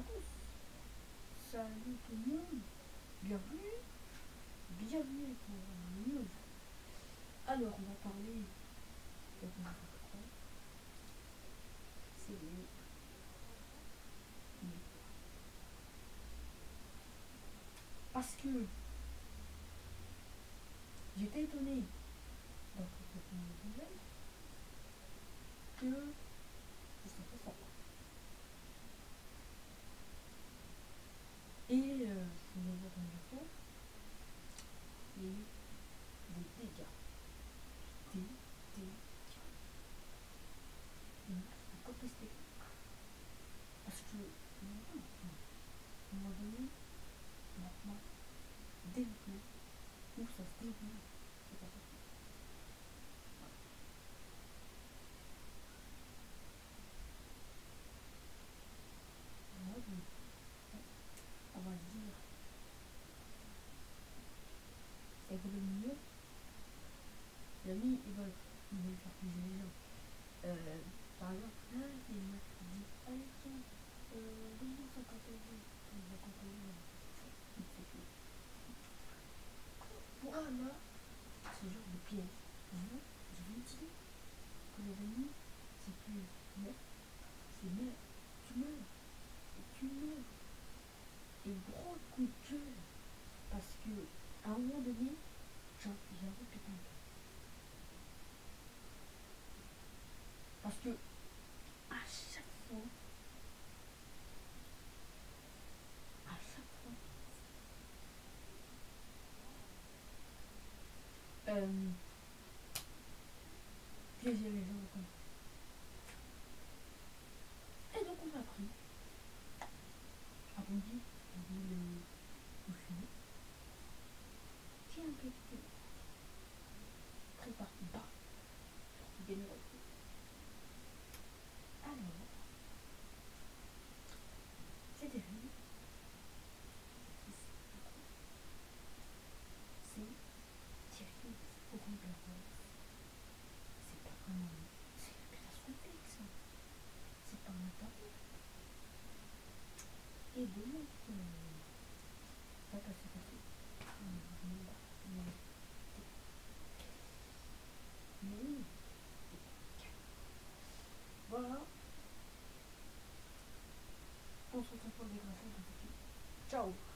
tous. Salut tout le monde. Bienvenue. Bienvenue pour une news. Alors, on va parler de c'est lui. Parce que j'étais étonné dans cette nouvelle que je sentais ça. Et je voulais voir une info. Il y a eu des dégâts. Des dégâts. Il faut pas tester. Parce que, à un moment donné, maintenant, développement, où ça se déroule, c'est pas possible. On va dire, ça évolue mieux. L'ami, ils veulent faire plaisir les gens. Par exemple, là, il y a une meuf qui dit allez, tiens, donne-moi 50 euros. On va compter. Il fait que. Pour là, ce genre de piège. Je vous dis que les amis, c'est plus meurs, c'est meurs. Tu meurs. Et tu meurs. Et gros coup de gueule. Parce que, à un moment donné, j'ai un peu pété un peu. Parce que, à chaque fois, piéger les gens comme ça. Et donc on a appris. Arrondi, on dit le fumet. Qui est un peu très parti bas. Sorti des murs. Alors, c'était lui. C'est Thierry au remplacement. C'est pas vraiment. C'est l'appellation complexe. C'est pas un tabou. Et donc, ça passe. Mais, voilà. On se retrouve pour des grâces. Ciao.